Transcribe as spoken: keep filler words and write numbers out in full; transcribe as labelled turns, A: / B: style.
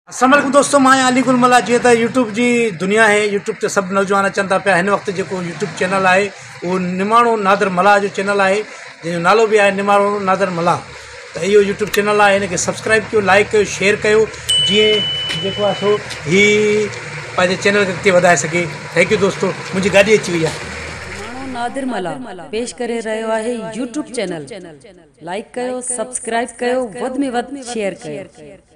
A: अस्सलाम वालेकुम दोस्तों, मां अली गुलमला। जी त यूट्यूब जी दुनिया है। यूट्यूब ते सब नौजवान अचन था पिया। हिन वक्त जो यूट्यूब चैनल है वो निमाणो नादर मला जो चैनल है, जो नालो भी है निमाणो नादर मला। तो यो यूट्यूब चैनल है, इनके सब्सक्राइब कयो, लाइक कयो, शेयर कयो, जी जो आहे सो ही पंहिंजे चैनल खे अॻिते वधाए सके। थैंक यू दोस्तों। मुझी गाड़ी अची वई आहे।
B: नादिर मला पेश करे रहियो आहे यूट्यूब चैनल। लाइक कयो, सब्सक्राइब कयो, वध में वध शेयर कयो।